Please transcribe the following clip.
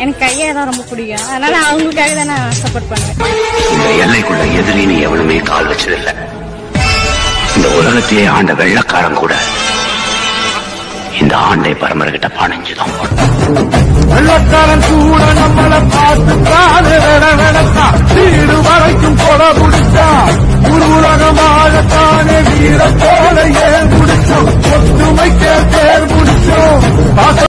எனக்கு கையை தான் ரொம்ப பிடிக்கும். அதனால அவங்களுக்காக தான் நான் சப்போர்ட் பண்ணுவேன். இந்த எல்லைக்குள்ள எதிரின்னு எவனுமே கால் வச்சதில்ல. இந்த உலகத்தையே ஆண்ட வெள்ளக்காரன் கூட இந்த ஆண்டை பரம்பரை கிட்ட பணிஞ்சுதான் வெள்ளக்காரன் கூட நம்மளை பார்த்து வீடு வரைக்கும் கொலை முடிச்சா